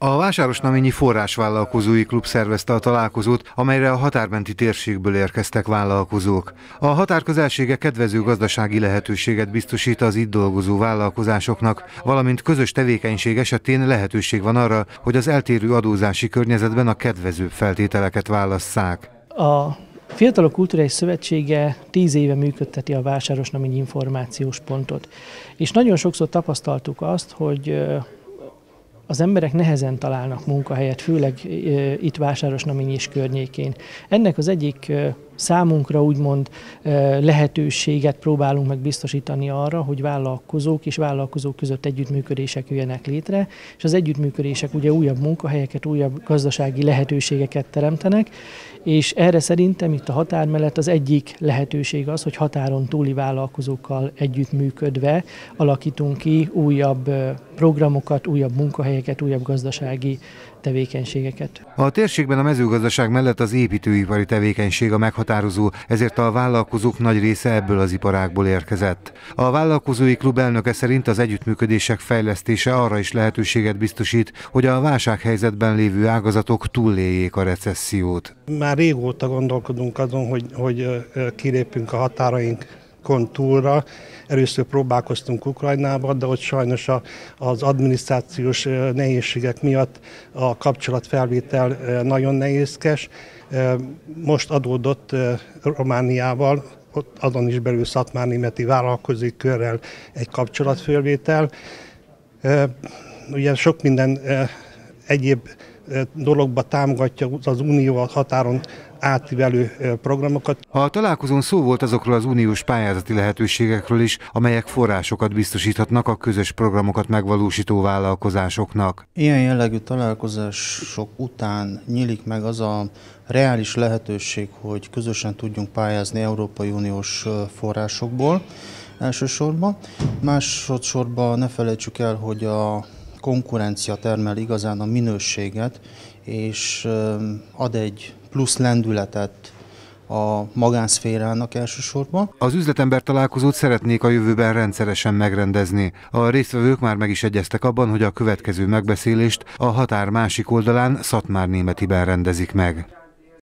A Vásárosnaményi Forrásvállalkozói Klub szervezte a találkozót, amelyre a határmenti térségből érkeztek vállalkozók. A határközelsége kedvező gazdasági lehetőséget biztosít az itt dolgozó vállalkozásoknak, valamint közös tevékenység esetén lehetőség van arra, hogy az eltérő adózási környezetben a kedvezőbb feltételeket válasszák. A Fiatalok Kulturális Szövetsége 10 éve működteti a Vásárosnaményi Információs Pontot, és nagyon sokszor tapasztaltuk azt, hogy az emberek nehezen találnak munkahelyet, főleg itt Vásárosnamény és környékén. Ennek az egyik számunkra úgymond lehetőséget próbálunk meg biztosítani arra, hogy vállalkozók és vállalkozók között együttműködések jöjjenek létre, és az együttműködések ugye újabb munkahelyeket, újabb gazdasági lehetőségeket teremtenek, és erre szerintem itt a határ mellett az egyik lehetőség az, hogy határon túli vállalkozókkal együttműködve alakítunk ki újabb programokat, újabb munkahelyeket, újabb gazdasági tevékenységeket. A térségben a mezőgazdaság mellett az építőipari tevékenység a meghatározó, ezért a vállalkozók nagy része ebből az iparágból érkezett. A vállalkozói klub elnöke szerint az együttműködések fejlesztése arra is lehetőséget biztosít, hogy a válsághelyzetben lévő ágazatok túléljék a recessziót. Már régóta gondolkodunk azon, hogy kilépünk a határainkon túlra. Először próbálkoztunk Ukrajnába, de ott sajnos az adminisztrációs nehézségek miatt a kapcsolatfelvétel nagyon nehézkes. Most adódott Romániával, ott azon is belül szatmárnémeti vállalkozói körrel egy kapcsolatfelvétel. Ugye sok minden egyéb dologba támogatja az Unió a határon átívelő programokat. A találkozón szó volt azokról az uniós pályázati lehetőségekről is, amelyek forrásokat biztosíthatnak a közös programokat megvalósító vállalkozásoknak. Ilyen jellegű találkozások után nyílik meg az a reális lehetőség, hogy közösen tudjunk pályázni Európai Uniós forrásokból elsősorban. Másodszorban ne felejtsük el, hogy a konkurencia termel igazán a minőséget, és ad egy plusz lendületet a magánszférának elsősorban. Az üzletember találkozót szeretnék a jövőben rendszeresen megrendezni. A résztvevők már meg is egyeztek abban, hogy a következő megbeszélést a határ másik oldalán, Szatmárnémetiben rendezik meg.